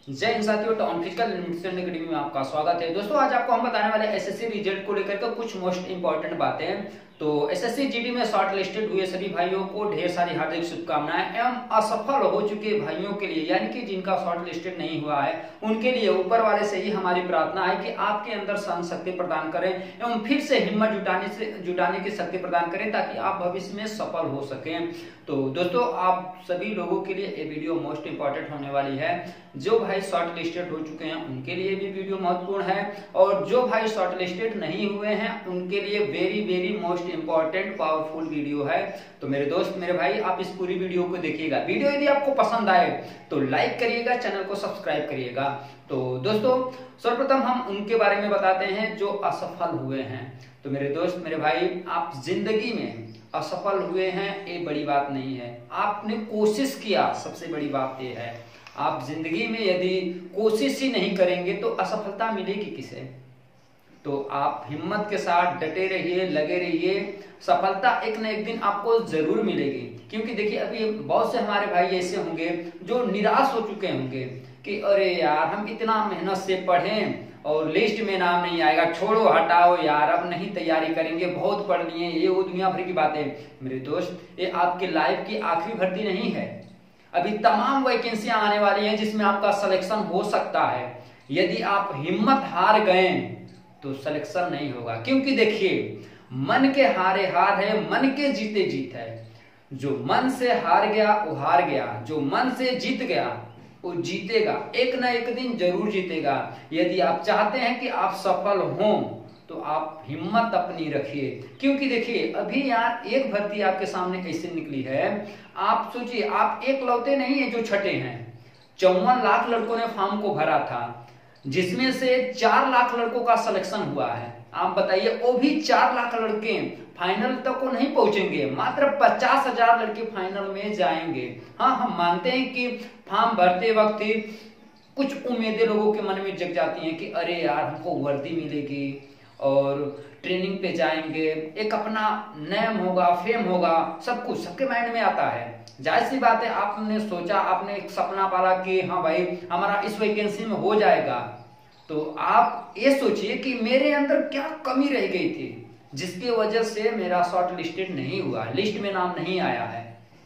जय हिंद साथियों, ton physical limited academy में आपका स्वागत है। दोस्तों आज आपको हम बताने वाले एसएससी रिजल्ट को लेकर के कुछ मोस्ट इंपॉर्टेंट बातें। तो एसएससी जीडी में शॉर्ट लिस्टेड हुए सभी भाइयों को ढेर सारी हार्दिक शुभकामनाएं एवं असफल हो चुके भाइयों के लिए यानी कि जिनका शॉर्ट लिस्टेड नहीं हुआ है उनके लिए ऊपर वाले से ही हमारी प्रार्थना है कि आपके अंदर सहन शक्ति प्रदान करें एवं फिर से हिम्मत जुटाने की शक्ति प्रदान करें ताकि आप भविष्य में सफल हो सकें। तो दोस्तों आप सभी लोगों के लिए ये वीडियो मोस्ट इंपॉर्टेंट होने वाली है। जो भाई शॉर्ट लिस्टेड हो चुके हैं उनके लिए भी वीडियो महत्वपूर्ण है और जो भाई शॉर्ट लिस्टेड नहीं हुए हैं उनके लिए very very most important powerful video है। तो मेरे दोस्त मेरे भाई आप इस पूरी वीडियो को देखिएगा। वीडियो यदि आपको पसंद आए तो लाइक करिएगा, चैनल को सब्सक्राइब करिएगा। तो दोस्तों सर्वप्रथम हम उनके बारे में बताते हैं जो असफल हुए हैं। तो मेरे दोस्त मेरे भाई आप जिंदगी में असफल हुए हैं ये बड़ी बात नहीं है, आपने कोशिश किया सबसे बड़ी बात ये है। आप जिंदगी में यदि कोशिश ही नहीं करेंगे तो असफलता मिलेगी किसे। तो आप हिम्मत के साथ डटे रहिए, लगे रहिए, सफलता एक न एक दिन आपको जरूर मिलेगी। क्योंकि देखिए अभी बहुत से हमारे भाई ऐसे होंगे जो निराश हो चुके होंगे कि अरे यार हम इतना मेहनत से पढ़ें और लिस्ट में नाम नहीं आएगा, छोड़ो हटाओ यार अब नहीं तैयारी करेंगे, बहुत पढ़ लिए, ये वो दुनिया भर की बातें। मेरे दोस्त ये आपके लाइफ की आखिरी भर्ती नहीं है, अभी तमाम वैकेंसियां आने वाली हैं जिसमें आपका सिलेक्शन हो सकता है। यदि आप हिम्मत हार गए तो सिलेक्शन नहीं होगा। क्योंकि देखिए मन के हारे हार है, मन के जीते जीत है। जो मन से हार गया वो हार गया, जो मन से जीत गया वो जीतेगा, एक ना एक दिन जरूर जीतेगा। यदि आप चाहते हैं कि आप सफल हों तो आप हिम्मत अपनी रखिए। क्योंकि देखिए अभी यार एक भर्ती आपके सामने कैसे निकली है, आप सोचिए आप एक लौते नहीं है जो छठे हैं। 54 लाख लड़कों ने फॉर्म को भरा था जिसमें से 4 लाख लड़कों का सिलेक्शन हुआ है। आप बताइए वो भी 4 लाख लड़के फाइनल तक को नहीं पहुंचेंगे, मात्र 50,000 लड़के फाइनल में जाएंगे। हाँ हम मानते हैं कि फॉर्म भरते वक्त ही कुछ उम्मीदें लोगों के मन में जग जाती हैं कि अरे यार हमको वर्दी मिलेगी और ट्रेनिंग पे जाएंगे, एक अपना नेम होगा, फेम होगा, सब कुछ सबके माइंड में आता है। जाहिर सी बात है आपने सोचा, आपने एक सपना पाला कि हाँ भाई हमारा इस वैकेंसी में हो जाएगा। तो आप ये सोचिए कि मेरे अंदर क्या कमी रह गई थी जिसकी वजह से मेरा शॉर्ट लिस्टेड नहीं हुआ, लिस्ट में नाम नहीं आया है।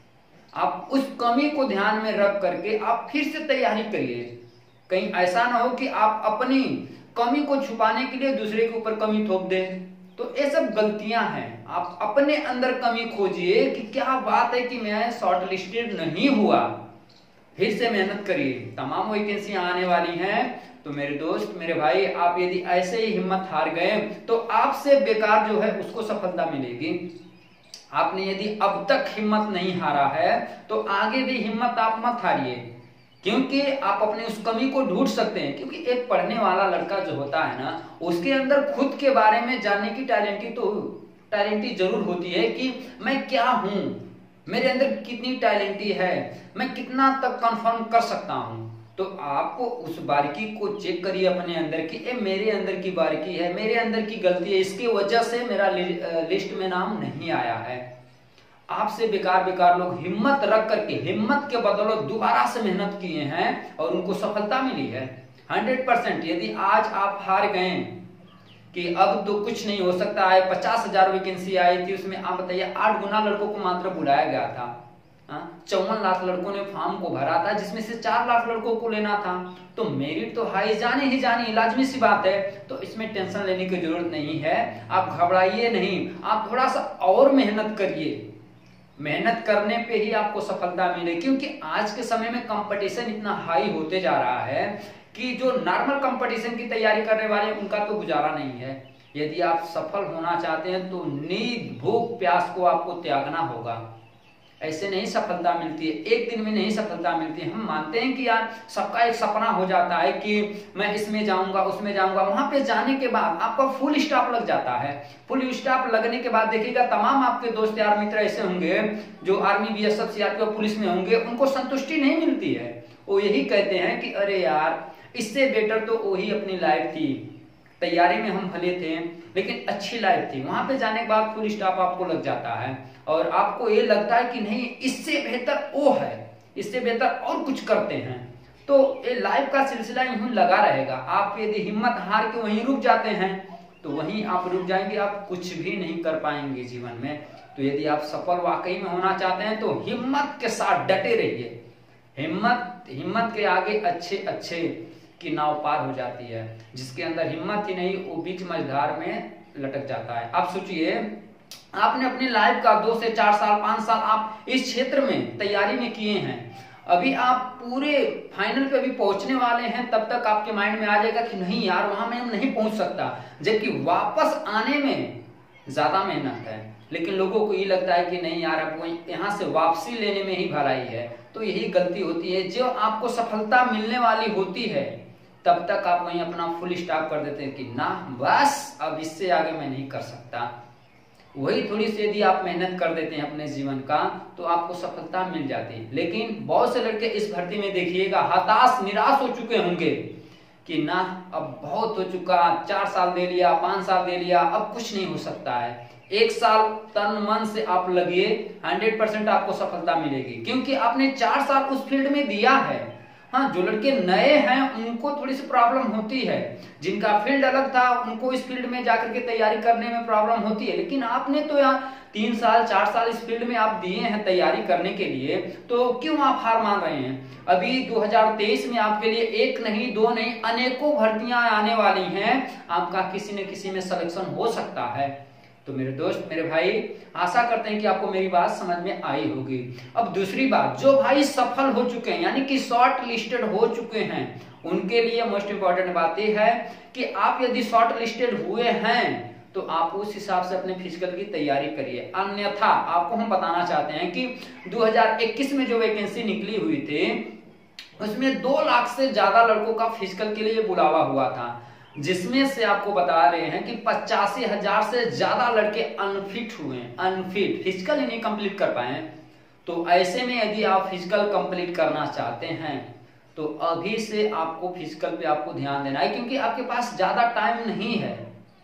आप उस कमी को ध्यान में रख करके आप फिर से तैयारी करिए। कहीं ऐसा ना हो कि आप अपनी कमी को छुपाने के लिए दूसरे के ऊपर कमी थोप दें। तो ये सब गलतियां हैं। आप अपने अंदर कमी खोजिए कि क्या बात है कि मैं शॉर्ट लिस्टेड नहीं हुआ। फिर से मेहनत करिए, तमाम वैकेंसियां आने वाली हैं। तो मेरे दोस्त मेरे भाई आप यदि ऐसे ही हिम्मत हार गए तो आपसे बेकार जो है उसको सफलता मिलेगी। आपने यदि अब तक हिम्मत नहीं हारा है तो आगे भी हिम्मत आप मत हारिए, क्योंकि आप अपने उस कमी को ढूंढ सकते हैं। क्योंकि एक पढ़ने वाला लड़का जो होता है ना उसके अंदर खुद के बारे में जानने की टैलेंटी जरूर होती है कि मैं क्या हूं, मेरे अंदर कितनी टैलेंटी है, मैं कितना तक कंफर्म कर सकता हूं। तो आपको उस बारीकी को चेक करिए अपने अंदर कि ये मेरे अंदर की बारीकी है, मेरे अंदर की गलती है, इसकी वजह से मेरा लिस्ट में नाम नहीं आया है। आपसे बेकार लोग हिम्मत रख करके हिम्मत के बदौलत दोबारा से मेहनत किए हैं और उनको सफलता मिली है 100%। यदि आज आप हार गए कि अब तो कुछ नहीं हो सकता है, 50,000 वैकेंसी आई थी उसमें आप बताइए 8 गुना लड़कों को मात्र बुलाया गया था। 54 लाख लड़कों ने फॉर्म को भरा था जिसमें से 4 लाख लड़कों को लेना था। तो मेरिट तो हाई जानी ही जानी, लाजमी सी बात है। तो इसमें टेंशन लेने की जरूरत नहीं है, आप घबराइए नहीं, आप थोड़ा सा और मेहनत करिए। मेहनत करने पे ही आपको सफलता मिले। क्योंकि आज के समय में कंपटीशन इतना हाई होते जा रहा है कि जो नॉर्मल कंपटीशन की तैयारी करने वाले हैं उनका तो गुजारा नहीं है। यदि आप सफल होना चाहते हैं तो नींद भूख प्यास को आपको त्यागना होगा। ऐसे नहीं सफलता मिलती है, एक दिन में नहीं सफलता मिलती है। हम मानते हैं कि यार सबका एक सपना हो जाता है कि मैं इसमें जाऊंगा उसमें जाऊंगा, वहां पे जाने के बाद आपका फुल स्टॉप लग जाता है। फुल स्टॉप लगने के बाद देखिएगा तमाम आपके दोस्त यार मित्र ऐसे होंगे जो आर्मी बीएसएफ सीआरपीएफ पुलिस में होंगे, उनको संतुष्टि नहीं मिलती है। वो यही कहते हैं कि अरे यार इससे बेटर तो वही अपनी लाइफ थी, तैयारी में हम भले थे लेकिन अच्छी लाइफ थी। वहां पे जाने के बाद फुल स्टॉप आपको लग जाता है और आपको ये लगता है कि नहीं इससे बेहतर वो है, इससे बेहतर और कुछ करते हैं। तो ये लाइफ का सिलसिला यूं लगा रहेगा। आप यदि हिम्मत हार के वहीं रुक जाते हैं तो वहीं आप रुक जाएंगे, आप कुछ भी नहीं कर पाएंगे जीवन में। तो यदि आप सफल वाकई में होना चाहते हैं तो हिम्मत के साथ डटे रहिए। हिम्मत के आगे अच्छे की नाव पार हो जाती है। जिसके अंदर हिम्मत ही नहीं वो बीच मझधार में लटक जाता है। आप सोचिए, आपने अपनी लाइफ का 2 से 4 साल 5 साल आप इस क्षेत्र में तैयारी में किए हैं, अभी आप पूरे फाइनल पे अभी पहुंचने वाले हैं, तब तक आपके माइंड में आ जाएगा कि नहीं यार वहां मैं नहीं पहुंच सकता, जबकि वापस आने में ज्यादा मेहनत है। लेकिन लोगों को ये लगता है कि नहीं यार अब यहाँ से वापसी लेने में ही भलाई है। तो यही गलती होती है। जो आपको सफलता मिलने वाली होती है तब तक आप वहीं अपना फुल स्टॉप कर देते हैं कि ना बस अब इससे आगे मैं नहीं कर सकता। वही थोड़ी सी यदि आप मेहनत कर देते हैं अपने जीवन का तो आपको सफलता मिल जाती है। लेकिन बहुत से लड़के इस भर्ती में देखिएगा हताश निराश हो चुके होंगे कि ना अब बहुत हो चुका, 4 साल दे लिया, 5 साल दे लिया, अब कुछ नहीं हो सकता है। 1 साल तन मन से आप लगिए, 100% आपको सफलता मिलेगी, क्योंकि आपने 4 साल उस फील्ड में दिया है। हाँ, जो लड़के नए हैं उनको थोड़ी सी प्रॉब्लम होती है, जिनका फील्ड अलग था उनको इस फील्ड में जाकर के तैयारी करने में प्रॉब्लम होती है। लेकिन आपने तो यहाँ 3 साल 4 साल इस फील्ड में आप दिए हैं तैयारी करने के लिए, तो क्यों आप हार मान रहे हैं? अभी 2023 में आपके लिए 1 नहीं 2 नहीं अनेकों भर्तियां आने वाली हैं, आपका किसी न किसी में सिलेक्शन हो सकता है। तो मेरे दोस्त मेरे भाई, आशा करते हैं कि आपको मेरी बात समझ में आई होगी। अब दूसरी बात, जो भाई सफल हो चुके हैं यानी कि शॉर्ट लिस्टेड हो चुके हैं, उनके लिए मोस्ट इंपॉर्टेंट बात यह है कि आप यदि शॉर्ट लिस्टेड हुए हैं तो आप उस हिसाब से अपने फिजिकल की तैयारी करिए। अन्यथा आपको हम बताना चाहते हैं कि 2021 में जो वैकेंसी निकली हुई थी उसमें 2 लाख से ज्यादा लड़कों का फिजिकल के लिए बुलावा हुआ था, जिसमें से आपको बता रहे हैं कि 85,000 से ज्यादा लड़के अनफिट हुए, अनफिट फिजिकल ही नहीं कंप्लीट कर पाए। तो ऐसे में यदि आप फिजिकल कंप्लीट करना चाहते हैं तो अभी से आपको फिजिकल पे आपको ध्यान देना है, क्योंकि आपके पास ज्यादा टाइम नहीं है।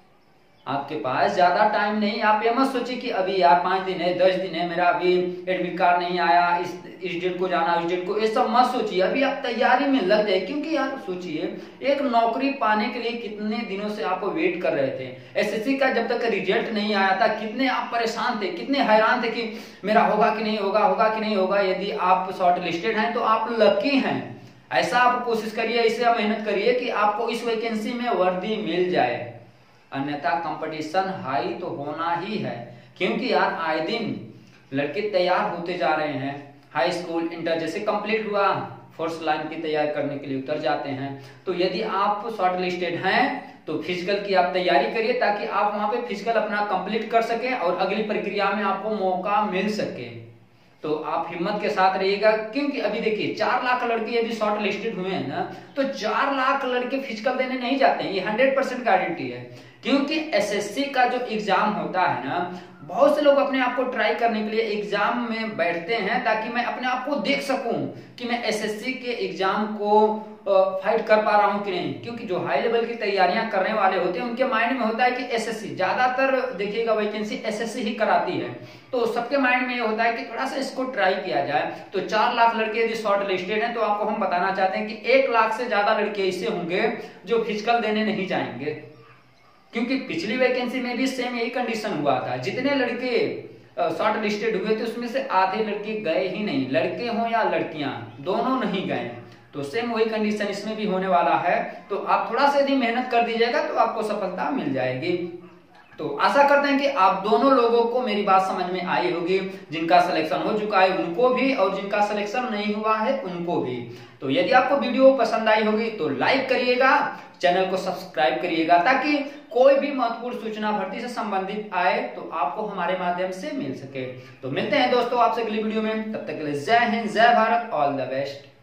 आपके पास ज्यादा टाइम नहीं। आप ये मत सोचिए कि अभी यार 5 दिन है 10 दिन है, मेरा अभी एडमिट कार्ड नहीं आया, इस डेट को जाना इस डेट को, ये सब मत सोचिए। अभी आप तैयारी में लग जाए, क्योंकि यार सोचिए एक नौकरी पाने के लिए कितने दिनों से आप वेट कर रहे थे। एसएससी का जब तक रिजल्ट नहीं आया था कितने आप परेशान थे, कितने हैरान थे कि मेरा होगा कि नहीं होगा, होगा कि नहीं होगा। यदि आप शॉर्ट लिस्टेड हैं तो आप लकी हैं। ऐसा आप कोशिश करिए, इससे आप मेहनत करिए कि आपको इस वैकेंसी में वर्दी मिल जाए, अन्यथा कंपटीशन हाई तो होना ही है। क्योंकि यार आए दिन लड़के तैयार होते जा रहे हैं, हाई स्कूल इंटर जैसे कंप्लीट हुआ फोर्स लाइन की तैयारी करने के लिए उतर जाते हैं। तो यदि आप शॉर्ट लिस्टेड हैं तो फिजिकल की आप तैयारी करिए, ताकि आप वहां पे फिजिकल अपना कंप्लीट कर सकें और अगली प्रक्रिया में आपको मौका मिल सके। तो आप हिम्मत के साथ रहिएगा, क्योंकि अभी देखिए 4 लाख लड़के यदि शॉर्ट लिस्टेड हुए हैं ना, तो 4 लाख लड़के फिजिकल देने नहीं जाते हैं, ये 100% गारंटी है। क्योंकि एसएससी का जो एग्जाम होता है ना, बहुत से लोग अपने आप को ट्राई करने के लिए एग्जाम में बैठते हैं ताकि मैं अपने आप को देख सकूं कि मैं एसएससी के एग्जाम को फाइट कर पा रहा हूं कि नहीं। क्योंकि जो हाई लेवल की तैयारियां करने वाले होते हैं उनके माइंड में होता है कि एसएससी, ज्यादातर देखिएगा वैकेंसी एसएससी ही कराती है, तो सबके माइंड में ये होता है कि थोड़ा सा इसको ट्राई किया जाए। तो 4 लाख लड़के यदि शॉर्ट लिस्टेड हैं तो आपको हम बताना चाहते हैं कि 1 लाख से ज्यादा लड़के ऐसे होंगे जो फिजिकल देने नहीं जाएंगे। क्योंकि पिछली वैकेंसी में भी सेम यही कंडीशन हुआ था, जितने लड़के शॉर्ट लिस्टेड हुए थे उसमें से आधे लड़के गए ही नहीं, लड़के हों या लड़कियां दोनों नहीं गए। तो सेम वही कंडीशन इसमें भी होने वाला है। तो आप थोड़ा सा यदि मेहनत कर दीजिएगा तो आपको सफलता मिल जाएगी। तो आशा करते हैं कि आप दोनों लोगों को मेरी बात समझ में आई होगी, जिनका सिलेक्शन हो चुका है उनको भी और जिनका सिलेक्शन नहीं हुआ है उनको भी। तो यदि आपको वीडियो पसंद आई होगी तो लाइक करिएगा, चैनल को सब्सक्राइब करिएगा, ताकि कोई भी महत्वपूर्ण सूचना भर्ती से संबंधित आए तो आपको हमारे माध्यम से मिल सके। तो मिलते हैं दोस्तों आपसे अगली वीडियो में, तब तक के लिए जय हिंद, जय भारत, ऑल द बेस्ट।